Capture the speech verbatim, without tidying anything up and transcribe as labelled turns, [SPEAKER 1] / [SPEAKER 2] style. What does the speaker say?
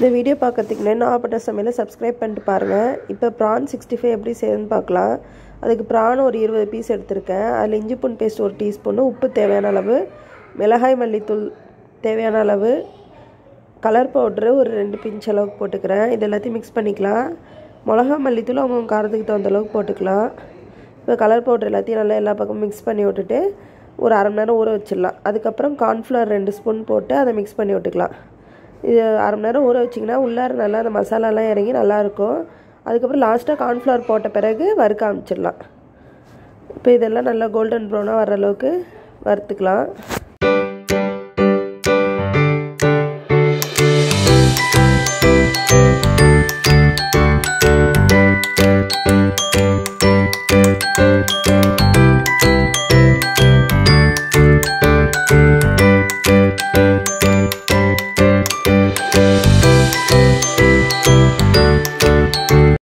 [SPEAKER 1] இந்த வீடியோ பார்க்கறதுக்கு முன்னாடி நாகப்பட்ட சமையலை சப்ஸ்கிரைப் பண்ணிட்டு பாருங்கள். இப்போ ப்ரான் சிக்ஸ்டி ஃபைவ் எப்படி செய்யணும்னு பார்க்கலாம். அதுக்கு ப்ரான் ஒரு இருபது பீஸ் எடுத்திருக்கேன். அதில் இஞ்சி பூண்டு பேஸ்ட் ஒரு டீஸ்பூனு, உப்பு தேவையான அளவு, மிளகாய் மல்லித்தூள் தேவையான அளவு, கலர் பவுட்ரு ஒரு ரெண்டு பிஞ்ச் அளவுக்கு போட்டுக்கிறேன். இது எல்லாத்தையும் மிக்ஸ் பண்ணிக்கலாம். மிளகா மல்லித்தூள் அவங்க காரத்துக்கு தகுந்த அளவுக்கு போட்டுக்கலாம். இப்போ கலர் பவுட்ரு எல்லாத்தையும் நல்லா எல்லா பக்கமும் மிக்ஸ் பண்ணி விட்டுட்டு ஒரு அரை மணி நேரம் ஊற வச்சிடலாம். அதுக்கப்புறம் கார்ன்ஃப்ளவர் ரெண்டு ஸ்பூன் போட்டு அதை மிக்ஸ் பண்ணி விட்டுக்கலாம். இது அரை மணி நேரம் ஊற வச்சிங்கன்னா உள்ளார நல்லா அந்த மசாலாலாம் இறங்கி நல்லாயிருக்கும். அதுக்கப்புறம் லாஸ்ட்டாக கார்ன்ஃப்ளவர் போட்ட பிறகு வறுக்க ஆரம்பிச்சிடலாம். இப்போ இதெல்லாம் நல்லா கோல்டன் ப்ரௌனாக வர அளவுக்கு வறுத்துக்கலாம்.